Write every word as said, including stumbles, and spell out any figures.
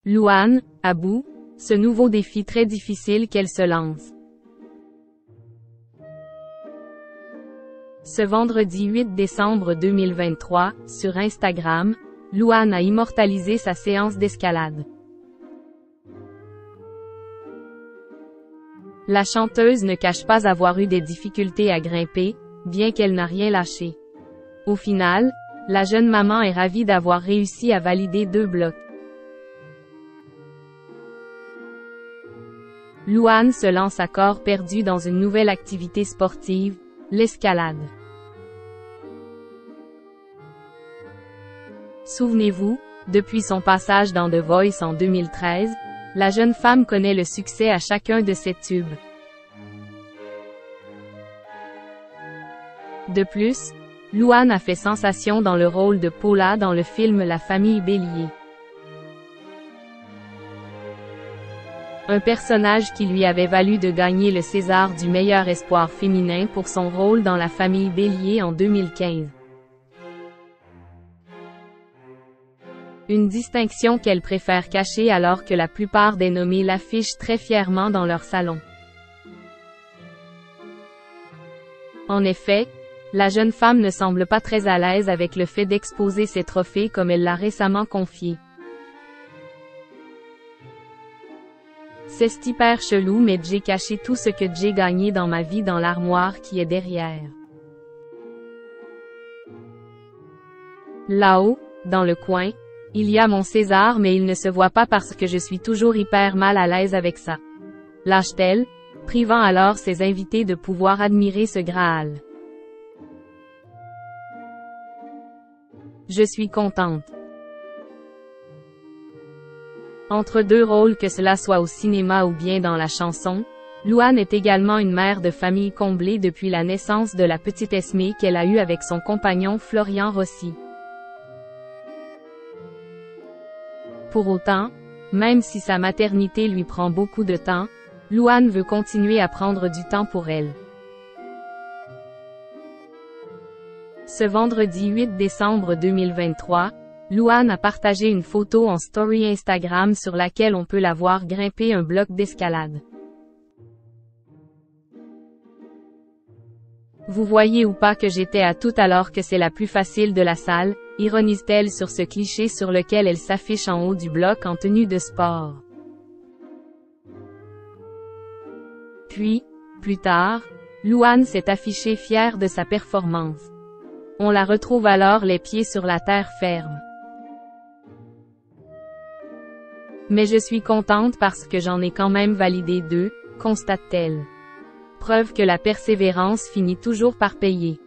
Louane, à bout, ce nouveau défi très difficile qu'elle se lance. Ce vendredi huit décembre deux mille vingt-trois, sur Instagram, Louane a immortalisé sa séance d'escalade. La chanteuse ne cache pas avoir eu des difficultés à grimper, bien qu'elle n'a rien lâché. Au final, la jeune maman est ravie d'avoir réussi à valider deux blocs. Louane se lance à corps perdu dans une nouvelle activité sportive, l'escalade. Souvenez-vous, depuis son passage dans The Voice en deux mille treize, la jeune femme connaît le succès à chacun de ses tubes. De plus, Louane a fait sensation dans le rôle de Paula dans le film La famille Bélier. Un personnage qui lui avait valu de gagner le César du meilleur espoir féminin pour son rôle dans La famille Bélier en deux mille quinze. Une distinction qu'elle préfère cacher alors que la plupart des nommés l'affichent très fièrement dans leur salon. En effet, la jeune femme ne semble pas très à l'aise avec le fait d'exposer ses trophées comme elle l'a récemment confié. C'est hyper chelou mais j'ai caché tout ce que j'ai gagné dans ma vie dans l'armoire qui est derrière. Là-haut, dans le coin, il y a mon César mais il ne se voit pas parce que je suis toujours hyper mal à l'aise avec ça. Lâche-t-elle, privant alors ses invités de pouvoir admirer ce Graal. Je suis contente. Entre deux rôles que cela soit au cinéma ou bien dans la chanson, Louane est également une mère de famille comblée depuis la naissance de la petite Esmée qu'elle a eue avec son compagnon Florian Rossi. Pour autant, même si sa maternité lui prend beaucoup de temps, Louane veut continuer à prendre du temps pour elle. Ce vendredi huit décembre deux mille vingt-trois, Louane a partagé une photo en story Instagram sur laquelle on peut la voir grimper un bloc d'escalade. Vous voyez ou pas que j'étais à tout alors que c'est la plus facile de la salle, ironise-t-elle sur ce cliché sur lequel elle s'affiche en haut du bloc en tenue de sport. Puis, plus tard, Louane s'est affichée fière de sa performance. On la retrouve alors les pieds sur la terre ferme. Mais je suis contente parce que j'en ai quand même validé deux, constate-t-elle. Preuve que la persévérance finit toujours par payer.